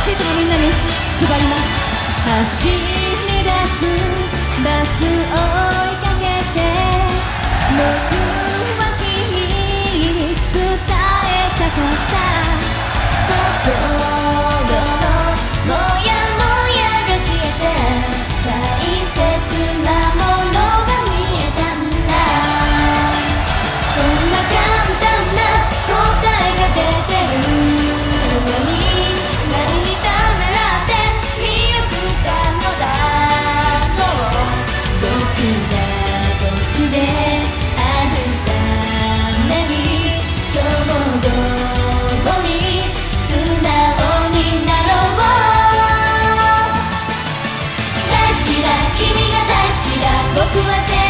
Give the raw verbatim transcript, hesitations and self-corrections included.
シートもみんなに配ります。走り出すバス追いかけて、僕は君に伝えたかった。心のもやもやが消えて、大切なものが見えたんだ。こんな簡単な答えが出てるのに、何にためらって見送ったのだろう。僕が僕であるために、衝動に素直になろう。大好きだ、君が大好きだ、僕は